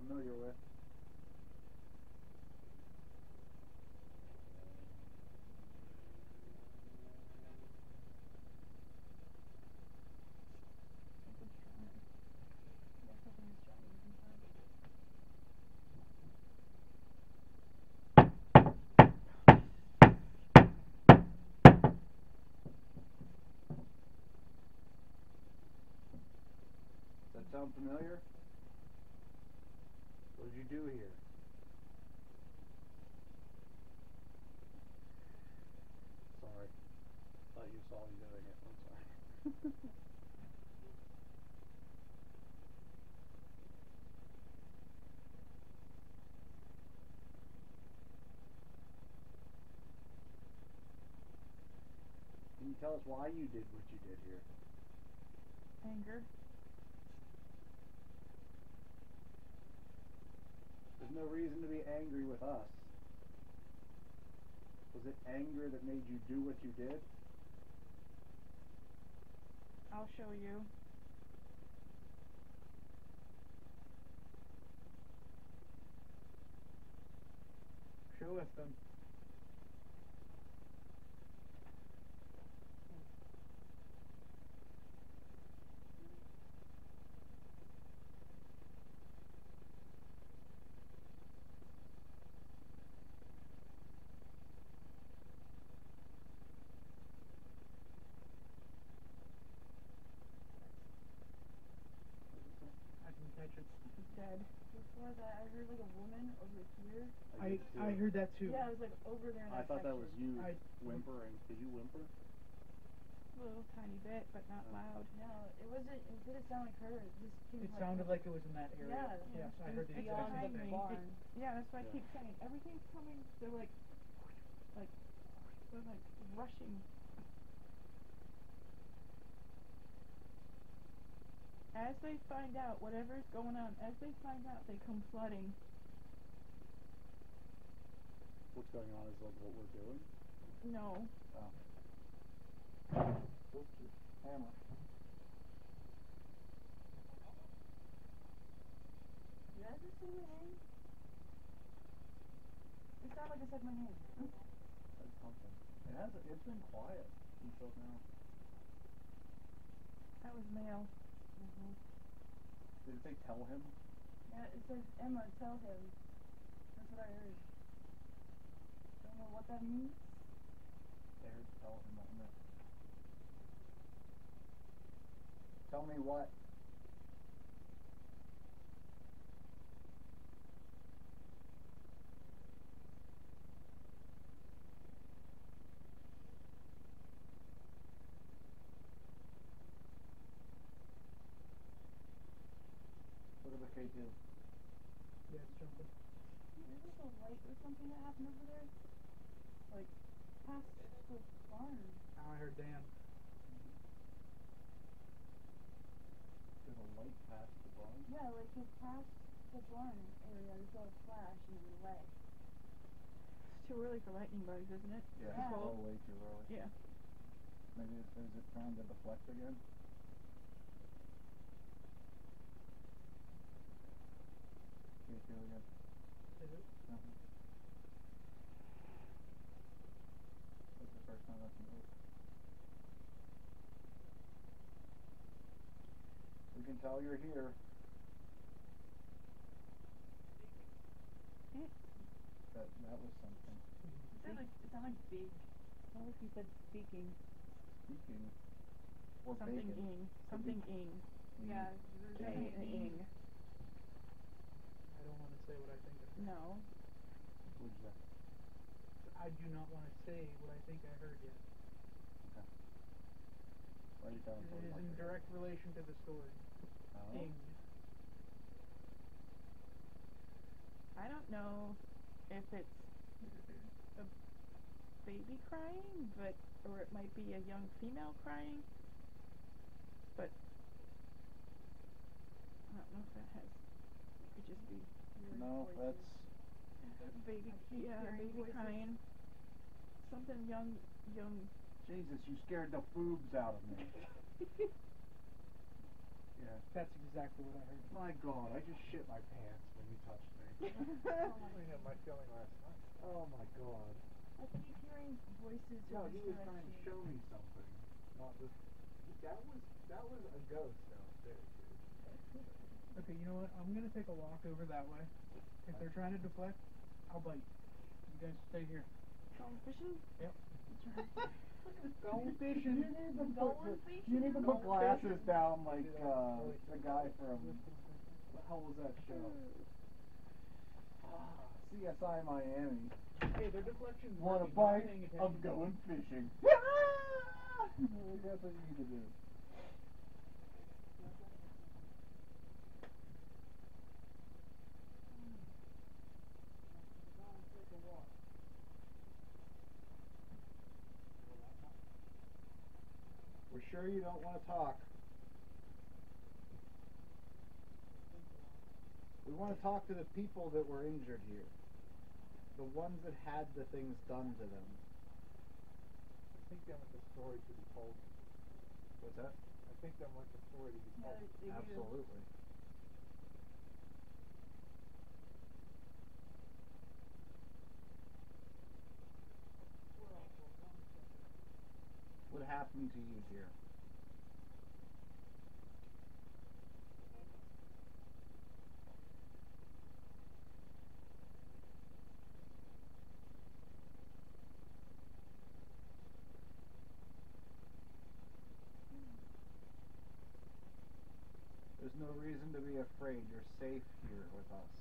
familiar with. Something's trying. Yeah, something is trying to be fun. Does that sound familiar? What did you do here? Sorry. Thought you saw me doing it. I'm sorry. Can you tell us why you did what you did here? Anger. There's no reason to be angry with us. Was it anger that made you do what you did? I'll show you. Show us then. I didn't catch it. He's dead. Before that, I heard like a woman over here. I heard that too. Yeah, it was like over there in I that thought that was section. you I- whimpering. Did you whimper? A little tiny bit, but not loud. No, it wasn't. It didn't sound like her. It just came It like sounded like it was in that area. Yeah, Yes, I it heard was the beyond exact the same thing. barn. Yeah, that's what I Yeah. keep saying. Everything's coming. They're like rushing. As they find out whatever's going on, as they find out, they come flooding. What's going on is like what we're doing. No. Oh. Whoops, hammer. Did I just say my name? It sounded like I said my name. That's something. It's been quiet until now. That was male. Mm-hmm. Did it say tell him? Yeah, it says Emma, tell him. That's what I heard. Don't know what that means. I heard tell him on it. Tell me what? What did McKay do? Yeah, it's jumping. There's like a light or something that happened over there. Like, past the barn. Now I heard Dan. There's a light past the barn? Yeah, like just past the barn area. I saw a flash and it went away. It's too early for lightning bugs, isn't it? Yeah, Yeah. it's a little way too early. Yeah. Maybe is it trying to deflect again? Can you feel again? Is it? Uh-huh. That's the first time that's moved. We can tell you're here. That was something. It sounded like big. It sounded like you said speaking. Speaking. Or Something bacon. ing. Something ing. Yeah. Ing. Ing. I don't want to say what I think I heard. No. What'd you say? I do not want to say what I think I heard yet. Okay. Why are you telling It me? is in direct relation to the story. Oh. Ing. I don't know if it's a baby crying, or it might be a young female crying, but I don't know if that has. It could just be No, that's baby. keep Yeah, hearing baby voices. crying. Something young. Jesus, you scared the boobs out of me. Yeah. That's exactly what I heard. My God, I just shit my pants when you Probably had my feeling last night. Oh my god. I keep hearing voices No, in he this was trying to direction. show me something. Not this. That was a ghost downstairs, dude. Okay, you know what? I'm gonna take a walk over that way. If they're trying to deflect, I'll bite. You guys stay here. Going fishing? Yep. Going You fishing. need to Going put, fishing. you need to put Going glasses fishing. down like Do that. the guy from what the hell was that show? CSI Miami. Hey, their deflection's Want a working. I'm bite? paying I'm attention. going fishing. That's what you need to do. We're sure you don't want to talk. We want to talk to the people that were injured here. The ones that had the things done to them. I think they want the story to be told. What's that? I think they want the story to be Yeah, told. they do. Absolutely. What happened to you here? There's no reason to be afraid. You're safe here with us.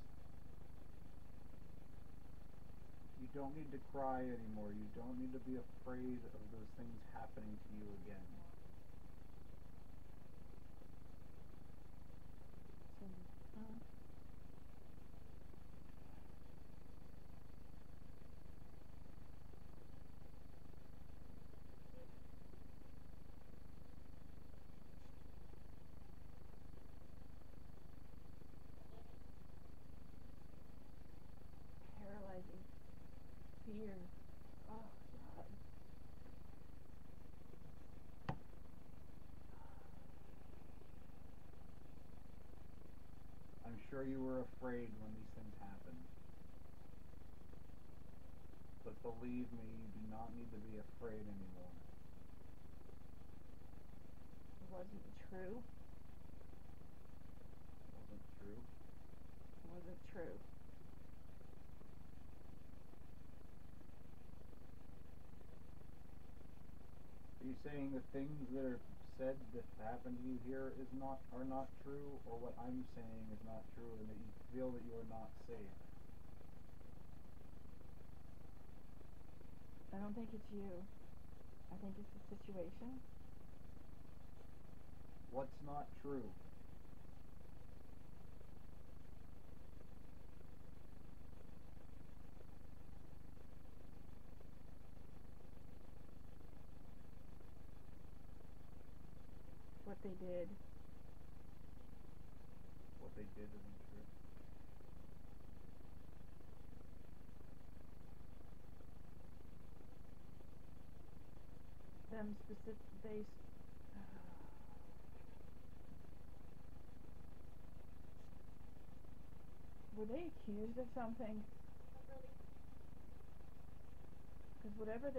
You don't need to cry anymore. You don't need to be afraid of those things happening to you again. Paralyzing fear. Oh, God. I'm sure you were afraid when these things happened. But believe me, you do not need to be afraid anymore. It wasn't true. Wasn't true? It wasn't true. Are you saying the things that are said that happened to you here are not true, or what I'm saying is not true, and that you feel that you are not safe? I don't think it's you. I think it's the situation. What's not true? What they did. What they did isn't true. Them specific. Were they accused of something? Because whatever.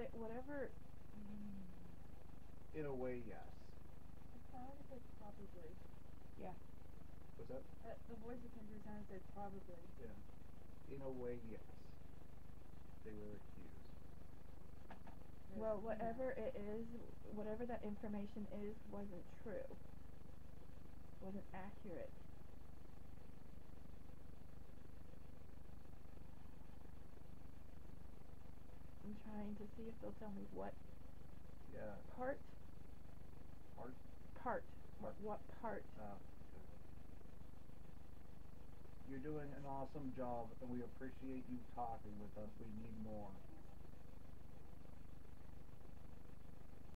In a way, yes. It sounded like probably. Yeah. Was that? The voice of Kendra sounded like probably. Yeah. In a way, yes. They were accused. Well, whatever it is, whatever that information is, wasn't true. Wasn't accurate. I'm trying to see if they'll tell me what Yeah. part. Part? Part. Part. What part? You're doing an awesome job, and we appreciate you talking with us. We need more.